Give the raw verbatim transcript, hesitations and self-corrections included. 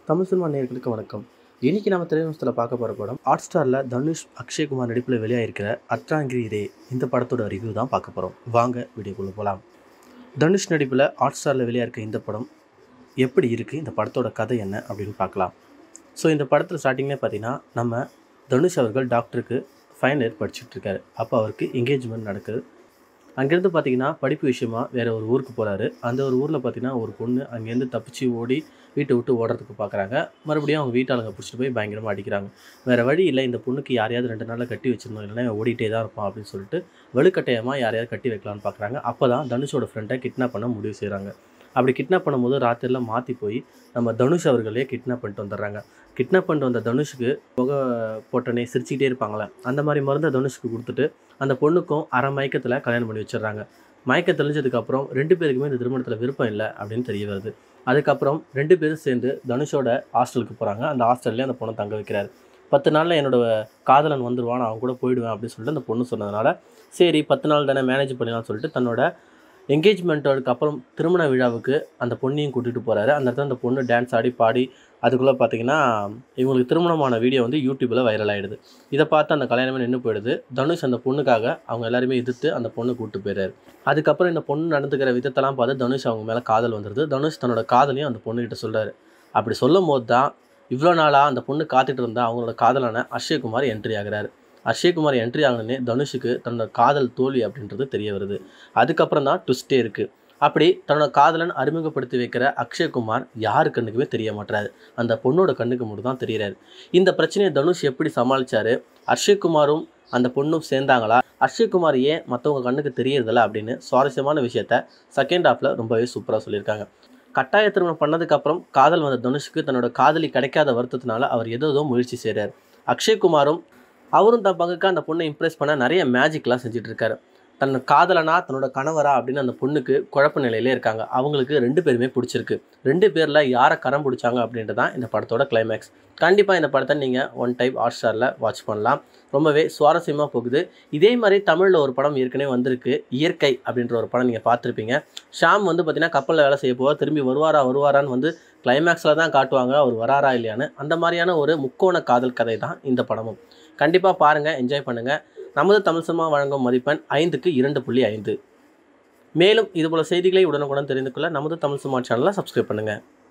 Tamil cinema நேயர்களுக்கு வணக்கம். இன்னைக்கு நம்ம திரையுலகத்தில் பார்க்க போகிற படம் ஹாட் ஸ்டாரில் தனுஷ் அக்ஷய்குமார் நடிப்பில் வெளியாகிருக்கிற அர்த்தாங்கிரி ரே. இந்த படத்தோட ரிவ்யூ தான் பார்க்க போகிறோம். வாங்க வீடியோக்குள்ளே போகலாம். தனுஷ் நடிப்பில் ஹாட் ஸ்டாரில் வெளியாகிருக்க இந்த படம் எப்படி இருக்குது, இந்த படத்தோட கதை என்ன அப்படின்னு பார்க்கலாம். ஸோ இந்த படத்தில் ஸ்டார்டிங்லேயே பார்த்தீங்கன்னா நம்ம தனுஷ் அவர்கள் டாக்டருக்கு ஃபைனல் இயர் படிச்சுட்டு இருக்காரு. அப்போ அவருக்கு என்கேஜ்மெண்ட் நடக்குது. அங்கேருந்து பார்த்தீங்கன்னா படிப்பு விஷயமா வேறு ஒரு ஊருக்கு போகிறாரு. அந்த ஒரு ஊரில் பார்த்தீங்கன்னா ஒரு பொண்ணு அங்கேருந்து தப்பிச்சு ஓடி வீட்டை விட்டு ஓடுறதுக்கு பார்க்குறாங்க. மறுபடியும் அவங்க வீட்டாளுங்க பிடிச்சிட்டு போய் பயங்கரமாக அடிக்கிறாங்க. வேறு வழி இல்லை, இந்த பொண்ணுக்கு யாரையாவது ரெண்டு நாளில் கட்டி வச்சிடணும், இல்லைன்னா ஓடிட்டே தான் இருப்பான் அப்படின்னு சொல்லிட்டு வலுக்கட்டாயமாக யாரையாவது கட்டி வைக்கலான்னு பார்க்குறாங்க. அப்போ தான் தனுஷோட ஃப்ரெண்டை கிட்னாப் பண்ண முடிவு செய்கிறாங்க. அப்படி கிட்னாப் பண்ணும்போது ராத்திரிலாம் மாற்றி போய் நம்ம தனுஷ் அவர்களே கிட்னாப் பண்ணிட்டு வந்துடுறாங்க. கிட்னாப் பண்ணிட்டு வந்த தனுஷுக்கு புகை போட்டனே சிரிச்சுக்கிட்டே இருப்பாங்களே, அந்த மாதிரி மருந்தை தனுஷுக்கு கொடுத்துட்டு அந்த பொண்ணுக்கும் அரை மயக்கத்தில் கல்யாணம் பண்ணி வச்சிடுறாங்க. மயக்கம் தெளிஞ்சதுக்கப்புறம் ரெண்டு பேருக்குமே இந்த திருமணத்தில் விருப்பம் இல்லை அப்படின்னு தெரிய வருது. அதுக்கப்புறம் ரெண்டு பேரும் சேர்ந்து தனுஷோட ஹாஸ்டலுக்கு போகிறாங்க. அந்த ஹாஸ்டல்லே அந்த பொண்ணை தங்க வைக்கிறாரு. பத்து நாளில் என்னோட காதலன் வந்துடுவான், நான் அவன் கூட போயிடுவேன் அப்படின்னு சொல்லிட்டு அந்த பொண்ணு சொன்னதுனால சரி பத்து நாள் தானே மேனேஜ் பண்ணலாம்னு சொல்லிட்டு தன்னோட என்கேஜ்மெண்ட்டோடுக்கு அப்புறம் திருமண விழாவுக்கு அந்த பொண்ணையும் கூட்டிகிட்டு போகிறாரு. அந்த இடத்துல அந்த பொண்ணு டான்ஸ் ஆடி பாடி அதுக்குள்ளே பார்த்தீங்கன்னா இவங்களுக்கு திருமணமான வீடியோ வந்து யூடியூப்பில் வைரல் ஆகிடுது. இதை பார்த்து அந்த கல்யாணமே நின்று போயிடுது. தனுஷ் அந்த பொண்ணுக்காக அவங்க எல்லாருமே எதிர்த்து அந்த பொண்ணு கூப்பிட்டு போயிடுறாரு. அதுக்கப்புறம் இந்த பொண்ணு நடந்துக்கிற விதத்தெல்லாம் பார்த்து தனுஷ் அவங்க மேலே காதல் வந்துடுது. தனுஷ் தன்னோட காதலையும் அந்த பொண்ணுக்கிட்ட சொல்கிறாரு. அப்படி சொல்லும் போது தான் இவ்வளோ நாளாக அந்த பொண்ணு காத்துட்டு இருந்தால் அவங்களோட காதலான அக்ஷய்குமார் என்ட்ரி ஆகிறாரு. அக்ஷய்குமார் என்ட்ரி ஆகணுன்னே தனுஷுக்கு தன்னோட காதல் தோல்வி அப்படின்றது தெரிய வருது. அதுக்கப்புறம் தான் ட்விஸ்டே இருக்குது. அப்படி தன்னோட காதலன் அறிமுகப்படுத்தி வைக்கிற அக்ஷய்குமார் யாரு கண்ணுக்குமே தெரிய மாட்டாரு, அந்த பொண்ணோட கண்ணுக்கு மட்டும் தான் தெரிகிறாரு. இந்த பிரச்சனையை தனுஷ் எப்படி சமாளித்தார், அக்ஷய்குமாரும் அந்த பொண்ணும் சேர்ந்தாங்களா, அக்ஷய்குமார் ஏன் மற்றவங்க கண்ணுக்கு தெரியறதில்ல அப்படின்னு சுவாரஸ்யமான விஷயத்த செகண்ட் ஹாஃபில் ரொம்பவே சூப்பராக சொல்லியிருக்காங்க. கட்டாய திருமணம் பண்ணதுக்கப்புறம் காதல் வந்த தனுஷுக்கு தன்னோட காதலி கிடைக்காத வருத்தத்தினால அவர் ஏதோ ஏதோ முயற்சி செய்கிறார். அக்ஷய்குமாரும் அவரும் தன் பங்குக்கு அந்த பொண்ணை இம்ப்ரெஸ் பண்ண நிறைய மேஜிக்லாம் செஞ்சுட்டு இருக்காரு. தன் காதலனா தன்னோட கணவரா அப்படின்னு அந்த பொண்ணுக்கு குழப்ப நிலையிலே இருக்காங்க. அவங்களுக்கு ரெண்டு பேருமே பிடிச்சிருக்கு. ரெண்டு பேரில் யாரை கரம் பிடிச்சாங்க அப்படின்றது தான் இந்த படத்தோட கிளைமேக்ஸ். கண்டிப்பாக இந்த படத்தை நீங்கள் ஒன் டைம் ஹாட் ஸ்டாரில் வாட்ச் பண்ணலாம். ரொம்பவே சுவாரஸ்யமாக போகுது. இதே மாதிரி தமிழில் ஒரு படம் ஏற்கனவே வந்திருக்கு, இயற்கை அப்படின்ற ஒரு படம் நீங்கள் பார்த்துருப்பீங்க. ஷாம் வந்து பார்த்தீங்கன்னா கப்பலில் வேலை செய்ய போவார், திரும்பி வருவாரா வருவாரான்னு வந்து கிளைமேக்ஸில் தான் காட்டுவாங்க அவர் வராரா இல்லையான்னு. அந்த மாதிரியான ஒரு முக்கோண காதல் கதை தான் இந்த படமும். கண்டிப்பாக பாருங்கள், என்ஜாய் பண்ணுங்கள். நமது தமிழ் சினிமா வழங்கும் மதிப்பெண் ஐந்துக்கு இரண்டு புள்ளி ஐந்து. மேலும் இதுபோல் செய்திகளை உடனுக்குடன் தெரிந்து கொள்ள நமது தமிழ் சினிமா சேனலை சப்ஸ்கிரைப் பண்ணுங்கள்.